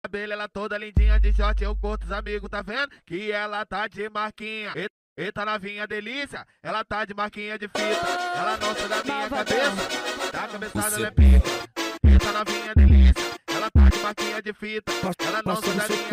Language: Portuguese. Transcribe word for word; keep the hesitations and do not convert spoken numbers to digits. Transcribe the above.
cabelo, ela toda lindinha de short, eu curto os amigos, tá vendo? Que ela tá de marquinha. E- Eita novinha delícia, ela tá de marquinha de fita. Ela não sai da minha cabeça, da cabeçada ela é pica. Eita novinha delícia, ela tá de marquinha de fita. Ela não sai da minha